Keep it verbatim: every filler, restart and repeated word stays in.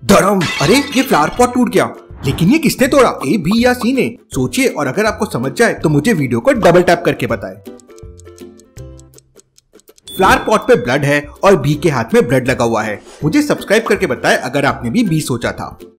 धर्म, अरे ये फ्लावर पॉट टूट गया, लेकिन ये किसने तोड़ा? ए, बी या सी ने? सोचिए और अगर आपको समझ जाए तो मुझे वीडियो को डबल टैप करके बताएं। फ्लावर पॉट पे ब्लड है और बी के हाथ में ब्लड लगा हुआ है। मुझे सब्सक्राइब करके बताएं अगर आपने भी बी सोचा था।